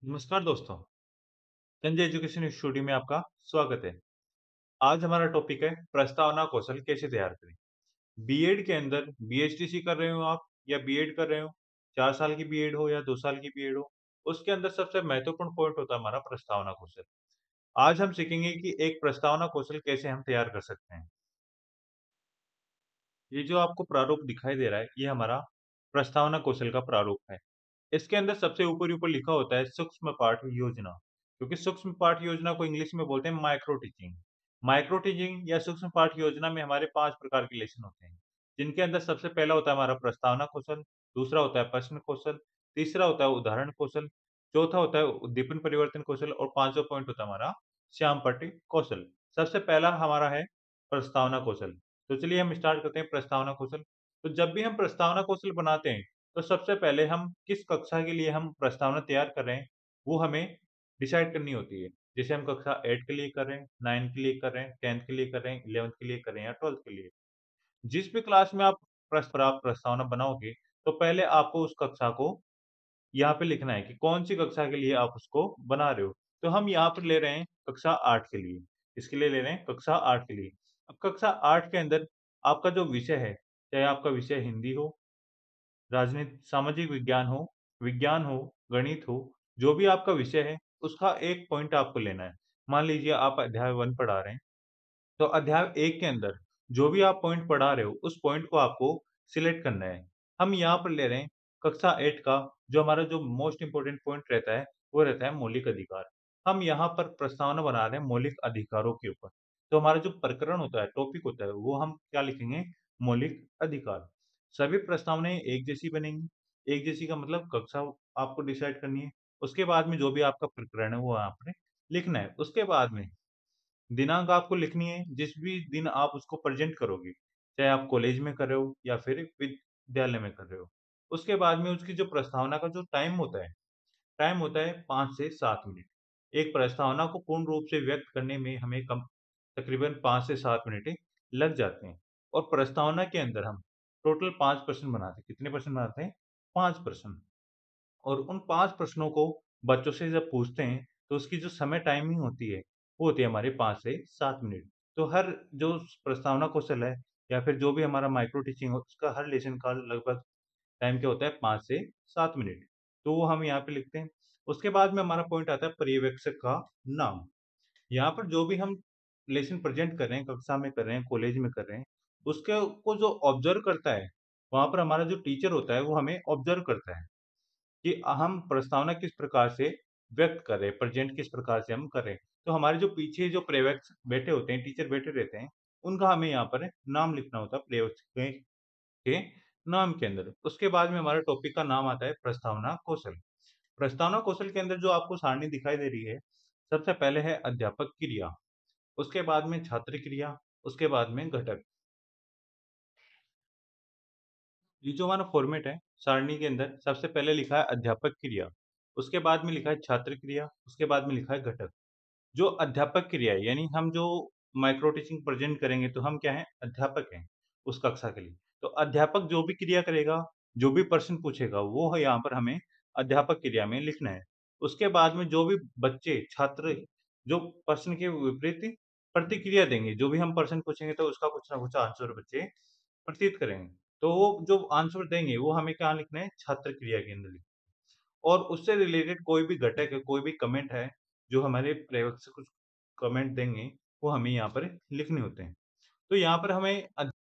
नमस्कार दोस्तों, Sanjay education studio में आपका स्वागत है। आज हमारा टॉपिक है प्रस्तावना कौशल कैसे तैयार करें। बीएड के अंदर बीएचडीसी कर रहे हो आप या बीएड कर रहे हो, 4 साल की बीएड हो या 2 साल की बीएड हो, उसके अंदर सबसे महत्वपूर्ण पॉइंट होता है हमारा प्रस्तावना कौशल। आज हम सीखेंगे कि एक प्रस्तावना कौशल कैसे हम तैयार कर सकते हैं। ये जो आपको प्रारूप दिखाई दे रहा है, ये हमारा प्रस्तावना कौशल का प्रारूप है। इसके अंदर सबसे ऊपर-ऊपर लिखा होता है सूक्ष्म पाठ योजना, क्योंकि सूक्ष्म पाठ योजना को इंग्लिश में बोलते हैं माइक्रो टीचिंग। माइक्रो टीचिंग या सूक्ष्म पाठ योजना में हमारे 5 प्रकार के लेसन होते हैं, जिनके अंदर सबसे पहला होता है हमारा प्रस्तावना कौशल, दूसरा होता है प्रश्न कौशल, तीसरा होता है उदाहरण कौशल, चौथा होता है उद्दीपन परिवर्तन कौशल और पाँचवाँ पॉइंट होता है हमारा श्यामपट्टी कौशल। सबसे पहला हमारा है प्रस्तावना कौशल। तो चलिए हम स्टार्ट करते हैं प्रस्तावना कौशल। तो जब भी हम प्रस्तावना कौशल बनाते हैं, तो सबसे पहले हम किस कक्षा के लिए हम प्रस्तावना तैयार कर रहे हैं, वो हमें डिसाइड करनी होती है। जैसे हम कक्षा 8 के लिए कर रहे हैं, 9 के लिए कर रहे हैं, 10th के लिए कर रहे हैं, 11th के लिए कर रहे हैं या 12th के लिए। जिस भी क्लास में आप प्रस्तावना बनाओगे, तो पहले आपको उस कक्षा को यहाँ पे लिखना है कि कौन-सी कक्षा के लिए आप उसको बना रहे हो। तो हम यहाँ पर ले रहे हैं कक्षा 8 के लिए। इसके लिए ले रहे हैं कक्षा 8 के लिए। अब कक्षा 8 के अंदर आपका जो विषय है, चाहे आपका विषय हिंदी हो, सामाजिक विज्ञान हो, गणित हो, जो भी आपका विषय है, उसका एक पॉइंट आपको लेना है। मान लीजिए आप अध्याय 1 पढ़ा रहे हैं, तो अध्याय 1 के अंदर जो भी आप पॉइंट पढ़ा रहे हो, उस पॉइंट को आपको सिलेक्ट करना है। हम यहाँ पर ले रहे हैं कक्षा 8 का जो हमारा जो मोस्ट इम्पोर्टेंट पॉइंट रहता है, वो रहता है मौलिक अधिकार। हम यहाँ पर प्रस्तावना बना रहे हैं मौलिक अधिकारों के ऊपर। तो हमारा जो प्रकरण होता है, टॉपिक होता है, वो हम क्या लिखेंगे? मौलिक अधिकार। सभी प्रस्तावनाएँ एक जैसी बनेंगी। एक जैसी का मतलब कक्षा आपको डिसाइड करनी है। उसके बाद में जो भी आपका प्रकरण है, वो आपने लिखना है। उसके बाद में दिनांक आपको लिखनी है, जिस भी दिन आप उसको प्रेज़ेंट करोगे, चाहे आप कॉलेज में कर रहे हो या फिर विद्यालय में कर रहे हो। उसके बाद में उसकी जो प्रस्तावना का जो टाइम होता है 5 से 7 मिनट। एक प्रस्तावना को पूर्ण रूप से व्यक्त करने में हमें कम तकरीबन 5 से 7 मिनट लग जाते हैं और प्रस्तावना के अंदर हम टोटल 5 प्रश्न बनाते हैं। कितने प्रश्न बनाते हैं? 5 प्रश्न। और उन 5 प्रश्नों को बच्चों से जब पूछते हैं, तो उसकी जो समय टाइमिंग होती है, वो होती है हमारी 5 से 7 मिनट। तो हर जो प्रस्तावना कौशल है या फिर जो भी हमारा माइक्रो टीचिंग हो, उसका हर लेसन का लगभग टाइम क्या होता है 5 से 7 मिनट। तो वो हम यहाँ पे लिखते हैं। उसके बाद में हमारा पॉइंट आता है पर्यवेक्षक का नाम। यहाँ पर जो भी हम लेसन प्रेज़ेंट कर रहे हैं, कक्षा में कर रहे हैं, कॉलेज में कर रहे हैं, उसके को जो ऑब्ज़र्व करता है, वहाँ पर हमारा जो टीचर होता है, वो हमें ऑब्ज़र्व करता है। कि हम प्रस्तावना किस प्रकार से व्यक्त कर रहे हैं, प्रेज़ेंट किस प्रकार से हम कर रहे हैं। तो हमारे जो पीछे जो पर्यवेक्षक बैठे होते हैं, टीचर बैठे रहते हैं, उनका हमें यहाँ पर नाम लिखना होता है पर्यवेक्षक के नाम के अंदर। उसके बाद में हमारे टॉपिक का नाम आता है प्रस्तावना कौशल। प्रस्तावना कौशल के अंदर जो आपको सारणी दिखाई दे रही है, सबसे पहले है अध्यापक क्रिया, उसके बाद में छात्र क्रिया, उसके बाद में घटक। ये जो हमारा फॉर्मेट है, सारणी के अंदर सबसे पहले लिखा है अध्यापक क्रिया, उसके बाद में लिखा है छात्र क्रिया, उसके बाद में लिखा है घटक। जो अध्यापक क्रिया है, यानी हम जो माइक्रो टीचिंग प्रेज़ेंट करेंगे, तो हम क्या हैं? अध्यापक हैं, उस कक्षा के लिए। तो अध्यापक जो भी क्रिया करेगा, जो भी प्रश्न पूछेगा, वो है यहाँ पर हमें अध्यापक क्रिया में लिखना है। उसके बाद में जो भी बच्चे, छात्र जो प्रश्न के विपरीत प्रतिक्रिया देंगे, जो भी हम प्रश्न पूछेंगे, तो उसका कुछ ना कुछ आंसर बच्चे प्रतीत करेंगे। तो वो जो आंसर देंगे, वो हमें कहाँ लिखना है? छात्र क्रिया के अंदर लिखना है। और उससे रिलेटेड कोई भी घटक है, कोई भी कमेंट है, जो हमारे पर्यवेक्षक कुछ कमेंट देंगे, वो हमें यहाँ पर लिखने होते हैं। तो यहाँ पर हमें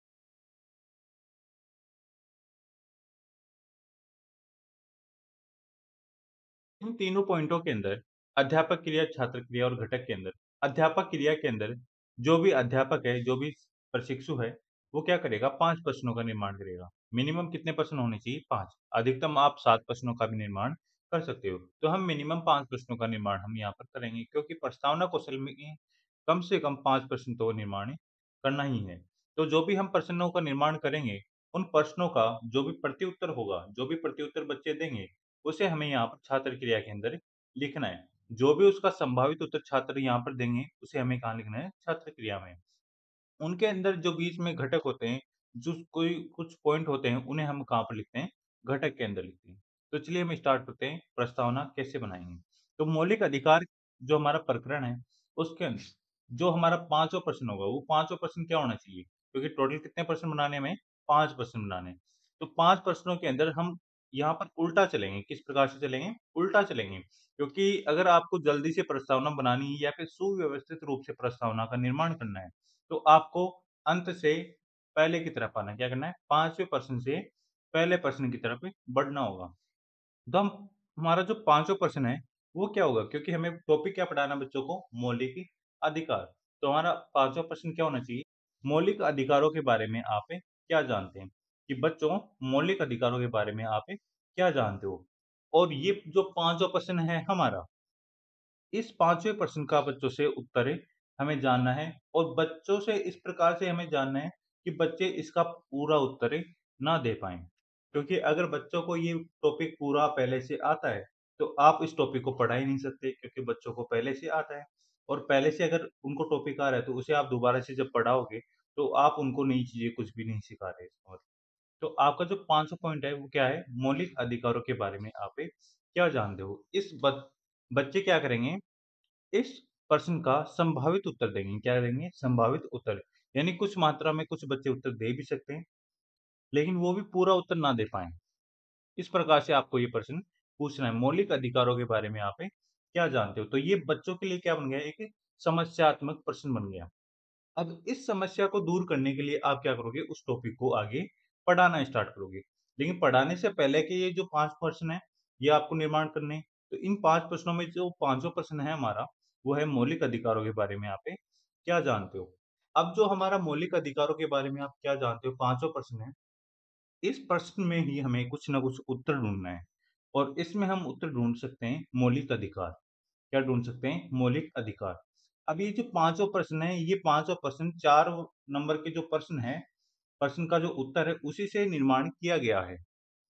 इन तीनों पॉइंटों के अंदर अध्यापक क्रिया, छात्र क्रिया और घटक के अंदर अध्यापक क्रिया के अंदर जो भी अध्यापक है, जो भी प्रशिक्षु है, वो क्या करेगा? 5 प्रश्नों का निर्माण करेगा। मिनिमम कितने प्रश्न होने चाहिए? 5। अधिकतम आप 7 प्रश्नों का भी निर्माण कर सकते हो। तो हम मिनिमम 5 प्रश्नों का निर्माण हम यहाँ पर करेंगे, क्योंकि प्रस्तावना कौशल में कम से कम 5 प्रश्न तो निर्माण करना ही है। तो जो भी हम प्रश्नों का निर्माण करेंगे, उन प्रश्नों का जो भी प्रत्युत्तर होगा, जो भी प्रत्युत्तर बच्चे देंगे, उसे हमें यहाँ पर छात्र क्रिया के अंदर लिखना है। जो भी उसका संभावित उत्तर छात्र यहाँ पर देंगे, उसे हमें कहाँ लिखना है? छात्र क्रिया में। उनके अंदर जो बीच में घटक होते हैं, जो कोई कुछ पॉइंट होते हैं, उन्हें हम कहाँ पर लिखते हैं? घटक के अंदर लिखते हैं। तो चलिए हम स्टार्ट करते हैं, प्रस्तावना कैसे बनाएँगे? तो मौलिक अधिकार जो हमारा प्रकरण है, उसके अंदर जो हमारा पाँचवाँ प्रश्न होगा, वो पाँचवाँ प्रश्न क्या होना चाहिए? क्योंकि टोटल कितने प्रश्न बनाने हैं हमें? 5 प्रश्न बनाने हैं। तो 5 प्रश्नों के अंदर हम यहाँ पर उल्टा चलेंगे। किस प्रकार से चलेंगे? उल्टा चलेंगे। क्योंकि अगर आपको जल्दी से प्रस्तावना बनानी है या फिर सुव्यवस्थित रूप से प्रस्तावना का निर्माण करना है, तो आपको अंत से पहले की तरफ आना है। क्या करना है? 5वें प्रश्न से पहले प्रश्न की तरफ बढ़ना होगा। तो हम हमारा जो 5वाँ प्रश्न है, वो क्या होगा? क्योंकि हमें टॉपिक क्या पढ़ाना है बच्चों को? मौलिक अधिकार। तो हमारा 5वाँ प्रश्न क्या होना चाहिए? मौलिक अधिकारों के बारे में आप क्या जानते हैं? कि बच्चों मौलिक अधिकारों के बारे में आप क्या जानते हो? और ये जो 5वाँ प्रश्न है हमारा, इस 5वें प्रश्न का बच्चों से उत्तर हमें जानना है और बच्चों से इस प्रकार से हमें जानना है कि बच्चे इसका पूरा उत्तर ना दे पाएँ। क्योंकि अगर बच्चों को ये टॉपिक पूरा पहले से आता है, तो आप इस टॉपिक को पढ़ा ही नहीं सकते क्योंकि बच्चों को पहले से आता है। और पहले से अगर उनको टॉपिक आ रहा है, तो उसे आप दोबारा से जब पढ़ाओगे, तो आप उनको नई चीज़ें कुछ भी नहीं सिखा रहे इसका मतलब। तो आपका जो 5वाँ पॉइंट है, वो क्या है? मौलिक अधिकारों के बारे में आप क्या जानते हो? इस बच्चे क्या करेंगे, इस प्रश्न का संभावित उत्तर देंगे। क्या देंगे? संभावित उत्तर। यानी कुछ मात्रा में कुछ बच्चे उत्तर दे भी सकते हैं, लेकिन वो भी पूरा उत्तर ना दे पाएँ। इस प्रकार से आपको ये प्रश्न पूछना है। मौलिक अधिकारों के बारे में आप क्या जानते हो? तो ये बच्चों के लिए क्या बन गया? एक समस्यात्मक प्रश्न बन गया। अब इस समस्या को दूर करने के लिए आप क्या करोगे? उस टॉपिक को आगे पढ़ाना स्टार्ट करोगे। लेकिन पढ़ाने से पहले के ये जो 5 प्रश्न हैं, ये आपको निर्माण करने हैं। तो इन 5 प्रश्नों में जो 5वाँ प्रश्न है हमारा, वो है मौलिक अधिकारों के बारे में आप क्या जानते हो? अब जो हमारा मौलिक अधिकारों के बारे में आप क्या जानते हो 5वाँ प्रश्न है, इस प्रश्न में ही हमें कुछ न कुछ उत्तर ढूँढना है और इसमें हम उत्तर ढूँढ सकते हैं मौलिक अधिकार। क्या ढूँढ सकते हैं? मौलिक अधिकार। अब ये जो 5वाँ प्रश्न है, ये 5वाँ प्रश्न 4 नंबर के जो प्रश्न हैं, प्रश्न का जो उत्तर है, उसी से निर्माण किया गया है।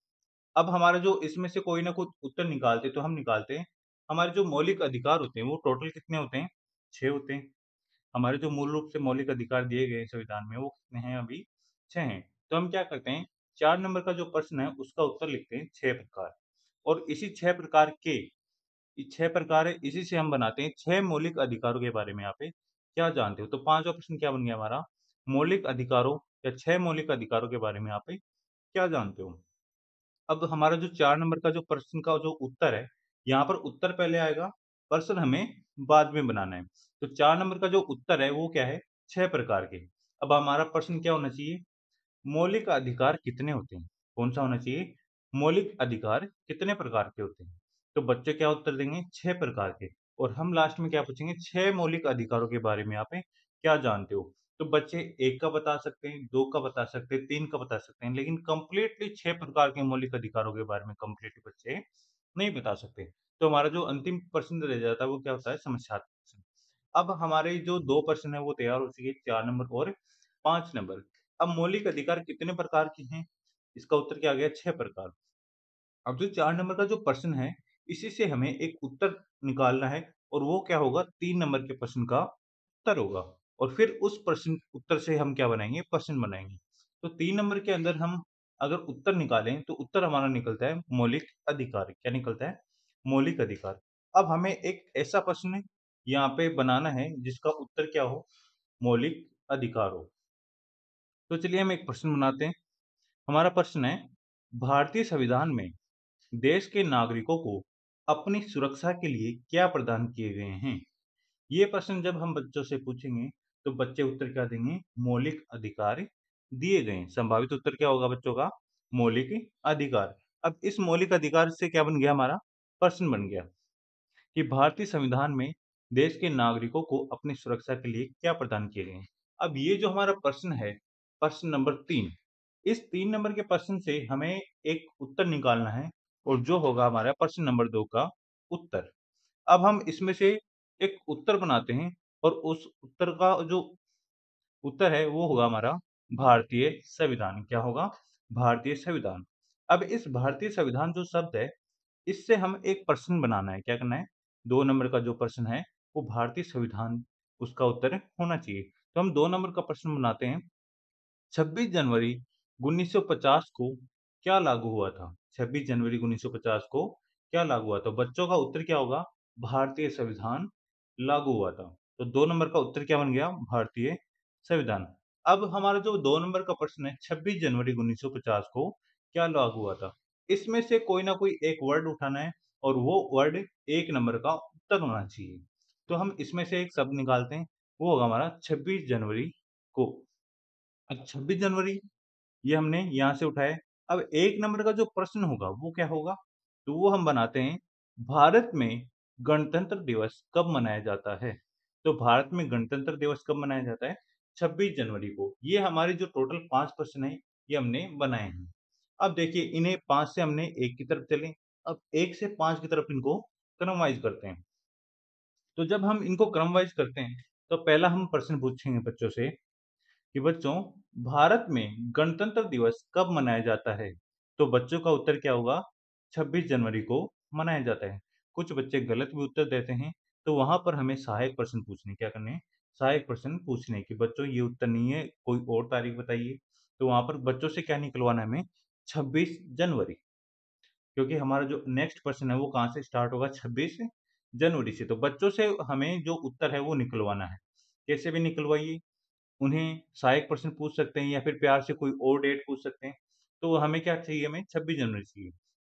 अब हमारा जो इसमें से कोई ना कोई उत्तर निकालते तो हम निकालते हैं। हमारे जो मौलिक अधिकार होते हैं, वो टोटल कितने होते हैं? 6 होते हैं। हमारे जो मूल रूप से मौलिक अधिकार दिए गए हैं संविधान में, वो कितने हैं अभी? 6 हैं। तो हम क्या करते हैं, 4 नंबर का जो प्रश्न है, उसका उत्तर लिखते हैं 6 प्रकार और इसी 6 प्रकार के ये 6 प्रकार है, इसी से हम बनाते हैं 6 मौलिक अधिकारों के बारे में आप क्या जानते हो? तो 5वाँ प्रश्न क्या बन गया हमारा? मौलिक अधिकारों या 6 मौलिक अधिकारों के बारे में आप क्या जानते हो? अब हमारा जो 4 नंबर का जो प्रश्न का जो उत्तर है, यहाँ पर उत्तर पहले आएगा, प्रश्न हमें बाद में बनाना है। तो 4 नंबर का जो उत्तर है, वो क्या है? 6 प्रकार के। अब हमारा प्रश्न क्या होना चाहिए? मौलिक अधिकार कितने होते हैं? कौन-सा होना चाहिए? मौलिक अधिकार कितने प्रकार के होते हैं? तो बच्चे क्या उत्तर देंगे? 6 प्रकार के और हम लास्ट में क्या पूछेंगे? 6 मौलिक अधिकारों के बारे में आप क्या जानते हो? तो बच्चे 1 का बता सकते हैं, 2 का बता सकते हैं, 3 का बता सकते हैं, लेकिन कंप्लीटली 6 प्रकार के मौलिक अधिकारों के बारे में कंप्लीटली बच्चे नहीं बता सकते। तो हमारा जो अंतिम प्रश्न रह जाता है, वो क्या होता है? समस्यात्मक प्रश्न। अब हमारे जो 2 प्रश्न हैं, वो तैयार हो चुके हैं, 4 नंबर और 5 नंबर। अब मौलिक अधिकार कितने प्रकार के हैं? इसका उत्तर क्या आ गया? 6 प्रकार। अब जो 4 नंबर का जो प्रश्न है, इसी से हमें एक उत्तर निकालना है और वो क्या होगा? 3 नंबर के प्रश्न का उत्तर होगा और फिर उस प्रश्न उत्तर से हम क्या बनाएँगे? प्रश्न बनाएँगे। तो 3 नंबर के अंदर हम अगर उत्तर निकालें, तो उत्तर हमारा निकलता है मौलिक अधिकार। क्या निकलता है? मौलिक अधिकार। अब हमें एक ऐसा प्रश्न यहाँ पे बनाना है, जिसका उत्तर क्या हो? मौलिक अधिकार हो। तो चलिए हम एक प्रश्न बनाते हैं। हमारा प्रश्न है, भारतीय संविधान में देश के नागरिकों को अपनी सुरक्षा के लिए क्या प्रदान किए गए हैं? ये प्रश्न जब हम बच्चों से पूछेंगे, तो बच्चे उत्तर क्या देंगे? मौलिक अधिकार दिए गए हैं। संभावित उत्तर क्या होगा बच्चों का? मौलिक अधिकार। अब इस मौलिक अधिकार से क्या बन गया हमारा? प्रश्न बन गया कि भारतीय संविधान में देश के नागरिकों को अपनी सुरक्षा के लिए क्या प्रदान किए गए हैं? अब ये जो हमारा प्रश्न है, प्रश्न नंबर 3, इस 3 नंबर के प्रश्न से हमें एक उत्तर निकालना है और जो होगा हमारा प्रश्न नंबर 2 का उत्तर। अब हम इसमें से एक उत्तर बनाते हैं और उस उत्तर का जो उत्तर है वो होगा हमारा भारतीय संविधान। क्या होगा? भारतीय संविधान। अब इस भारतीय संविधान जो शब्द है, इससे हम एक प्रश्न बनाना है। क्या करना है? 2 नंबर का जो प्रश्न है, वो भारतीय संविधान उसका उत्तर होना चाहिए। तो हम 2 नंबर का प्रश्न बनाते हैं। 26 जनवरी 1950 को क्या लागू हुआ था? 26 जनवरी 1950 को क्या लागू हुआ था? बच्चों का उत्तर क्या होगा? भारतीय संविधान लागू हुआ था। तो 2 नंबर का उत्तर क्या बन गया? भारतीय संविधान। अब हमारा जो 2 नंबर का प्रश्न है 26 जनवरी 1950 को क्या लागू हुआ था? इसमें से कोई ना कोई एक वर्ड उठाना है और वो वर्ड 1 नंबर का उत्तर होना चाहिए। तो हम इसमें से एक शब्द निकालते हैं, वो होगा हमारा 26 जनवरी को। अब 26 जनवरी ये हमने यहाँ से उठाया। अब 1 नंबर का जो प्रश्न होगा वो क्या होगा? तो वो हम बनाते हैं, भारत में गणतंत्र दिवस कब मनाया जाता है? तो भारत में गणतंत्र दिवस कब मनाया जाता है? 26 जनवरी को। ये हमारे जो टोटल 5 प्रश्न हैं, ये हमने बनाए हैं। अब देखिए इन्हें 5 से हमने 1 की तरफ चले, अब 1 से 5 की तरफ इनको क्रम वाइज़ करते हैं। तो जब हम इनको क्रम वाइज़ करते हैं, तो पहला हम प्रश्न पूछेंगे बच्चों से कि बच्चों भारत में गणतंत्र दिवस कब मनाया जाता है? तो बच्चों का उत्तर क्या होगा? 26 जनवरी को मनाया जाता है। कुछ बच्चे गलत भी उत्तर देते हैं, तो वहाँ पर हमें सहायक प्रश्न पूछने क्या करने हैं? सहायक प्रश्न पूछने कि बच्चों ये उत्तर नहीं है, कोई और तारीख बताइए। तो वहाँ पर बच्चों से क्या निकलवाना है हमें? 26 जनवरी। क्योंकि हमारा जो नेक्स्ट प्रश्न है वो कहाँ से स्टार्ट होगा? 26 जनवरी से। तो बच्चों से हमें जो उत्तर है वो निकलवाना है। कैसे भी निकलवाइए, उन्हें सहायक प्रश्न पूछ सकते हैं या फिर प्यार से कोई और डेट पूछ सकते हैं। तो हमें क्या चाहिए? हमें 26 जनवरी चाहिए।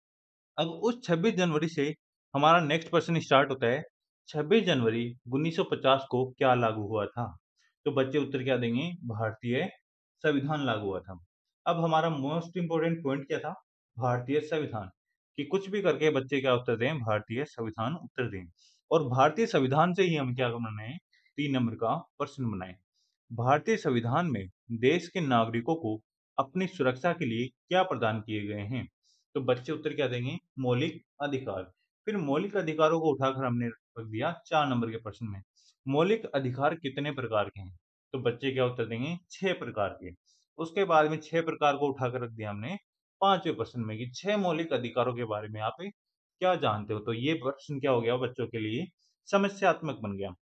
अब उस 26 जनवरी से हमारा नेक्स्ट प्रश्न स्टार्ट होता है, 26 जनवरी 1950 को क्या लागू हुआ था? तो बच्चे उत्तर क्या देंगे? भारतीय संविधान लागू हुआ था। अब हमारा मोस्ट इम्पोर्टेंट पॉइंट क्या था? भारतीय संविधान, कि कुछ भी करके बच्चे क्या उत्तर दें? भारतीय संविधान उत्तर दें। और भारतीय संविधान से ही हम क्या बनाएँ? 3 नंबर का प्रश्न बनाएँ। भारतीय संविधान में देश के नागरिकों को अपनी सुरक्षा के लिए क्या प्रदान किए गए हैं? तो बच्चे उत्तर क्या देंगे? मौलिक अधिकार। फिर मौलिक अधिकारों को उठाकर हमने रख दिया 4 नंबर के प्रश्न में। मौलिक अधिकार कितने प्रकार के हैं? तो बच्चे क्या उत्तर देंगे? 6 प्रकार के। उसके बाद में 6 प्रकार को उठाकर रख दिया हमने 5वें प्रश्न में कि 6 मौलिक अधिकारों के बारे में आप क्या जानते हो? तो ये प्रश्न क्या हो गया बच्चों के लिए समस्यात्मक बन गया।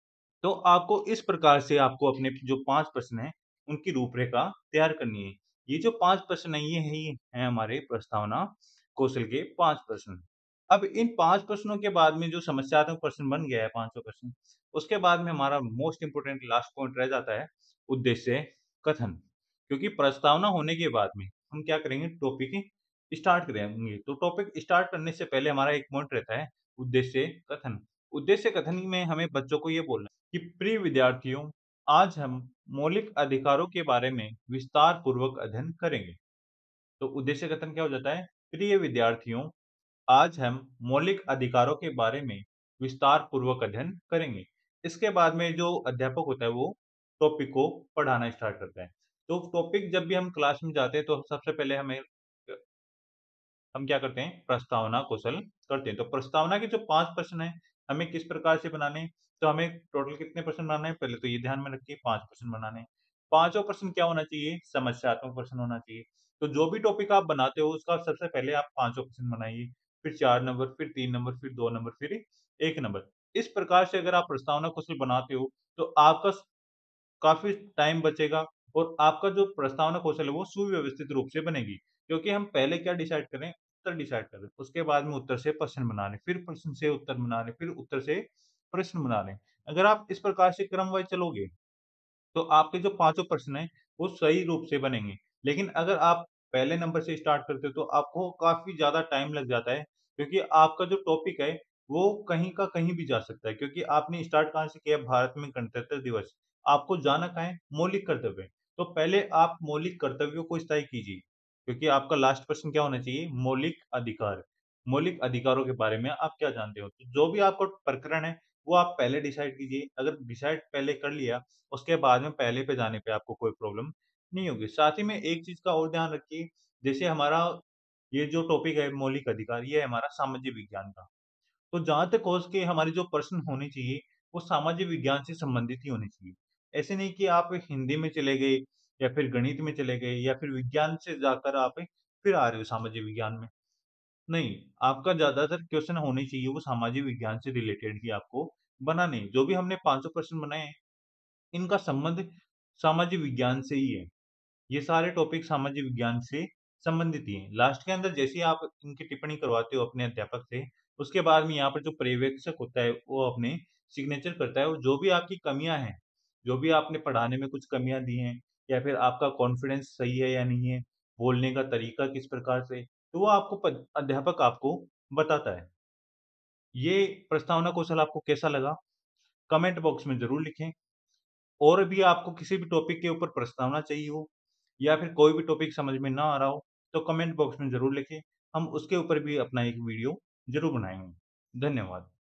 तो आपको इस प्रकार से आपको अपने जो 5 प्रश्न हैं, उनकी रूपरेखा तैयार करनी है। ये जो 5 प्रश्न हैं, ये हैं हमारे प्रस्तावना कौशल के 5 प्रश्न। अब इन 5 प्रश्नों के बाद में जो समस्यात्मक प्रश्न बन गया है 5वां प्रश्न, उसके बाद में हमारा मोस्ट इम्पोर्टेंट लास्ट पॉइंट रह जाता है उद्देश्य कथन। क्योंकि प्रस्तावना होने के बाद में हम क्या करेंगे? टॉपिक स्टार्ट करेंगे। तो टॉपिक स्टार्ट करने से पहले हमारा एक पॉइंट रहता है उद्देश्य कथन। उद्देश्य कथन में हमें बच्चों को ये बोलना कि प्रिय विद्यार्थियों, आज हम मौलिक अधिकारों के बारे में विस्तार पूर्वक अध्ययन करेंगे। तो उद्देश्य कथन क्या हो जाता है? प्रिय विद्यार्थियों, आज हम मौलिक अधिकारों के बारे में विस्तार पूर्वक अध्ययन करेंगे। इसके बाद में जो अध्यापक होता है वो टॉपिक को पढ़ाना स्टार्ट करता है। तो टॉपिक जब भी हम क्लास में जाते हैं तो सबसे पहले हम क्या करते हैं? प्रस्तावना कौशल करते हैं। तो प्रस्तावना के जो 5 प्रश्न हैं, हमें किस प्रकार से बनाने हैं? तो हमें टोटल कितने प्रश्न बनाने हैं? पहले तो ये ध्यान में रखिए 5 प्रश्न बनाने हैं। पाँचों प्रश्न क्या होना चाहिए? समस्यात्मक प्रश्न होना चाहिए। तो जो भी टॉपिक आप बनाते हो उसका सबसे पहले आप पाँचों प्रश्न बनाइए, फिर 4 नंबर, फिर 3 नंबर, फिर 2 नंबर, फिर 1 नंबर। इस प्रकार से अगर आप प्रस्तावना कौशल बनाते हो, तो आपका काफ़ी टाइम बचेगा और आपका जो प्रस्तावना कौशल है वो सुव्यवस्थित रूप से बनेगी। क्योंकि हम पहले क्या डिसाइड कर रहे हैं? उत्तर डिसाइड कर रहे हैं। उसके बाद में उत्तर से प्रश्न बना रहे हैं, फिर प्रश्न से उत्तर बना रहे हैं, फिर उत्तर से प्रश्न बना रहे हैं। अगर आप इस प्रकार से क्रमवाइज़ चलोगे तो आपके जो पाँचों प्रश्न हैं, वो सही रूप से बनेंगे। लेकिन अगर आप पहले नंबर से स्टार्ट करते हो, तो आपको काफ़ी ज़्यादा टाइम लग जाता है, क्योंकि आपका जो टॉपिक है, वो कहीं का कहीं भी जा सकता है। क्योंकि आपने स्टार्ट कहाँ से किया? भारत में गणतंत्र दिवस। आपको जाना कहाँ है? मौलिक कर्तव्य। तो पहले आप मौलिक कर्तव्यों को तय कीजिए, क्योंकि आपका लास्ट प्रश्न क्या होना चाहिए? मौलिक अधिकार। मौलिक अधिकारों के बारे में आप क्या जानते हो? तो जो भी आपका प्रकरण है, वो आप पहले डिसाइड कीजिए। अगर डिसाइड पहले कर लिया, उसके बाद में पहले पे जाने पे आपको कोई प्रॉब्लम नहीं होगी। साथ ही में एक चीज़ का और ध्यान रखिए, जैसे हमारा ये जो टॉपिक है मौलिक अधिकार, ये है हमारा सामाजिक विज्ञान का। तो जहाँ तक हो सके हमारे जो प्रश्न होने चाहिए, वो सामाजिक विज्ञान से संबंधित ही होने चाहिए। ऐसे नहीं कि आप हिंदी में चले गए या फिर गणित में चले गए या फिर विज्ञान से जाकर आप फिर आ रहे हो सामाजिक विज्ञान में। नहीं, आपका ज़्यादातर क्वेश्चन होने चाहिए वो सामाजिक विज्ञान से रिलेटेड ही आपको बनाने हैं। जो भी हमने 500 प्रश्न बनाए हैं, इनका संबंध सामाजिक विज्ञान से ही है। ये सारे टॉपिक सामाजिक विज्ञान से संबंधित ही हैं। लास्ट के अंदर जैसे ही आप इनकी टिप्पणी करवाते हो अपने अध्यापक से, उसके बाद में यहाँ पर जो पर्यवेक्षक होता है, वो अपने सिग्नेचर करता है और जो भी आपकी कमियाँ हैं, जो भी आपने पढ़ाने में कुछ कमियाँ दी हैं या फिर आपका कॉन्फिडेंस सही है या नहीं है, बोलने का तरीका किस प्रकार से, तो वो आपको अध्यापक आपको बताता है। ये प्रस्तावना कौशल आपको कैसा लगा? कमेंट बॉक्स में ज़रूर लिखें। और भी आपको किसी भी टॉपिक के ऊपर प्रस्तावना चाहिए हो या फिर कोई भी टॉपिक समझ में ना आ रहा हो, तो कमेंट बॉक्स में ज़रूर लिखें। हम उसके ऊपर भी अपना एक वीडियो ज़रूर बनाएँगे। धन्यवाद।